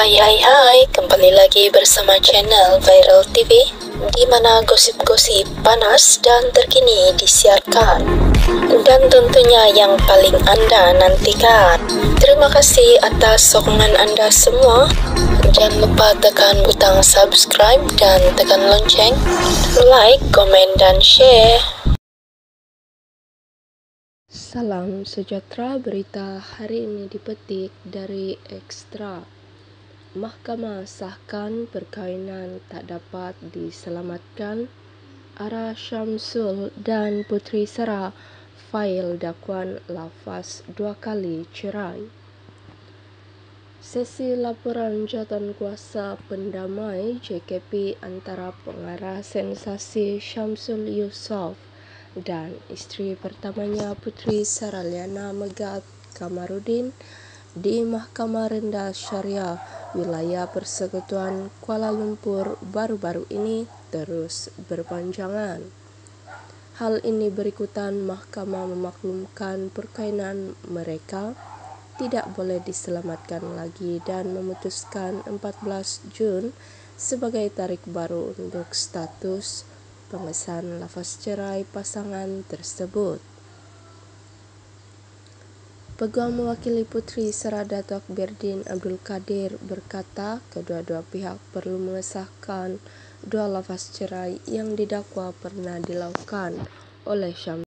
Hai, kembali lagi bersama channel Viral TV, di mana gosip-gosip panas dan terkini disiarkan, dan tentunya yang paling Anda nantikan. Terima kasih atas sokongan Anda semua. Jangan lupa tekan butang subscribe dan tekan lonceng, like, komen, dan share. Salam sejahtera, berita hari ini dipetik dari Ekstra. Mahkamah sahkan perkahwinan tak dapat diselamatkan. Ara Syamsul dan Puteri Sarah fail dakwaan lafaz 2 kali cerai. Sesi laporan jawatankuasa pendamai JKP antara pengarah sensasi Syamsul Yusof dan isteri pertamanya Puteri Sarah Liana Megat Kamarudin di Mahkamah Rendah Syariah Wilayah Persekutuan Kuala Lumpur baru-baru ini terus berpanjangan. Hal ini berikutan mahkamah memaklumkan perkahwinan mereka tidak boleh diselamatkan lagi dan memutuskan 14 Jun sebagai tarikh baru untuk status pengesahan lafaz cerai pasangan tersebut. Peguam mewakili Puteri Sarah Datuk Berdin Abdul Kadir berkata kedua-dua pihak perlu mengesahkan 2 lafaz cerai yang didakwa pernah dilakukan oleh Syamsul